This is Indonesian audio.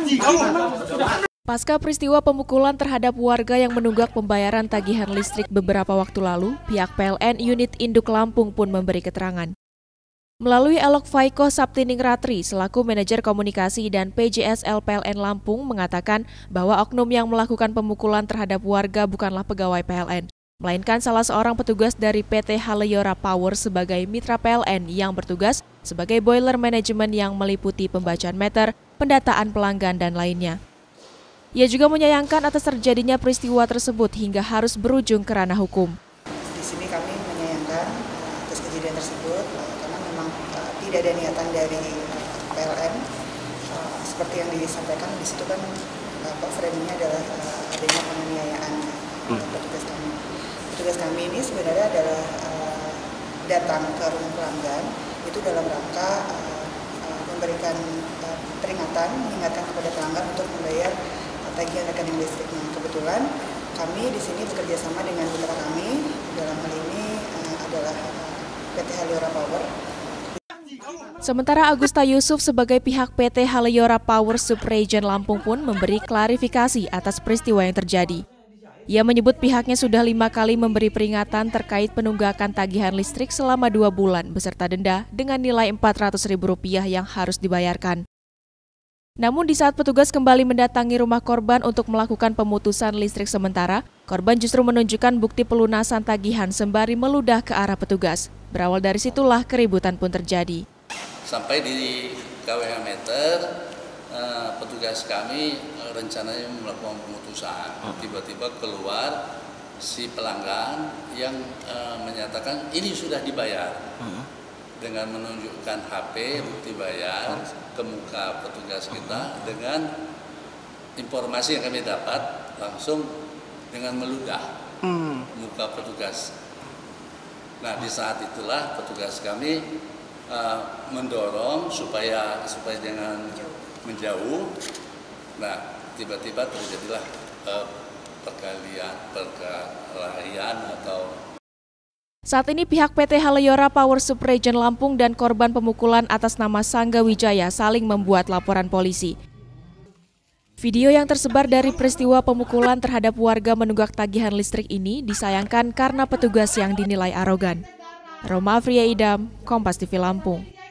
Pasca peristiwa pemukulan terhadap warga yang menunggak pembayaran tagihan listrik beberapa waktu lalu, pihak PLN Unit Induk Lampung pun memberi keterangan. Melalui Elok Faiko Saptining Ratri selaku manajer komunikasi dan PJSL PLN Lampung mengatakan bahwa oknum yang melakukan pemukulan terhadap warga bukanlah pegawai PLN, melainkan salah seorang petugas dari PT Haleyora Power sebagai mitra PLN yang bertugas sebagai boiler manajemen yang meliputi pembacaan meter, pendataan pelanggan, dan lainnya. Ia juga menyayangkan atas terjadinya peristiwa tersebut hingga harus berujung ke ranah hukum. Di sini kami menyayangkan atas kejadian tersebut karena memang tidak ada niatan dari PLN seperti yang disampaikan di situ kan framingnya adalah adanya penganiayaan petugas kami. Petugas kami ini sebenarnya adalah datang ke rumah pelanggan itu dalam rangka memberikan peringatan, mengingatkan kepada pelanggan untuk membayar tagihan rekening listriknya. Kebetulan kami di sini bekerja sama dengan mitra kami, dalam hal ini adalah PT Haleyora Power. Sementara Agusta Yusuf sebagai pihak PT Haleyora Power Subregion Lampung pun memberi klarifikasi atas peristiwa yang terjadi. Ia menyebut pihaknya sudah 5 kali memberi peringatan terkait penunggakan tagihan listrik selama 2 bulan beserta denda dengan nilai Rp400.000 yang harus dibayarkan. Namun di saat petugas kembali mendatangi rumah korban untuk melakukan pemutusan listrik sementara, korban justru menunjukkan bukti pelunasan tagihan sembari meludah ke arah petugas. Berawal dari situlah keributan pun terjadi. Sampai di KWH meter, petugas kami rencananya melakukan pemutusan. Tiba-tiba keluar si pelanggan yang menyatakan ini sudah dibayar. Dengan menunjukkan HP bukti bayar ke muka petugas kita dengan informasi yang kami dapat langsung dengan meludah muka petugas. Nah di saat itulah petugas kami mendorong supaya jangan menjauh. Nah tiba-tiba terjadilah perkelahian atau. Saat ini pihak PT Haleyora Power Subregion Lampung dan korban pemukulan atas nama Sangga Wijaya saling membuat laporan polisi. Video yang tersebar dari peristiwa pemukulan terhadap warga menunggak tagihan listrik ini disayangkan karena petugas yang dinilai arogan. Roma Afria Idam, Kompas TV Lampung.